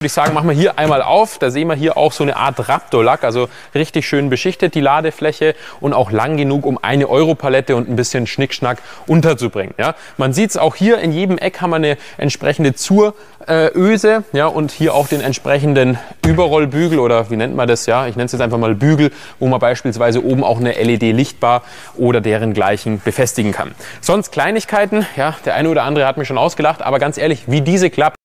Würde ich sagen, machen wir hier einmal auf. Da sehen wir hier auch so eine Art Raptor-Lack, also richtig schön beschichtet die Ladefläche und auch lang genug, um eine Europalette und ein bisschen Schnickschnack unterzubringen. Ja. Man sieht es auch hier, in jedem Eck haben wir eine entsprechende Zuröse, ja, und hier auch den entsprechenden Überrollbügel oder wie nennt man das? Ja, ich nenne es jetzt einfach mal Bügel, wo man beispielsweise oben auch eine LED-Lichtbar oder deren gleichen befestigen kann. Sonst Kleinigkeiten, ja, der eine oder andere hat mich schon ausgelacht, aber ganz ehrlich, wie diese klappt,